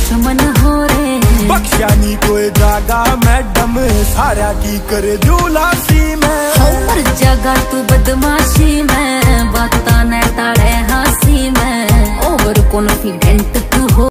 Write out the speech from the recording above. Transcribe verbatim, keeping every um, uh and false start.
दुश्मन हो रे। बख्शा नी कोई जागा मैडम सारा की करे जुलासी में। हर जगह तू बदमाशी में बात न टाले हासी में ओवर कॉन्फिडेंट तू हो।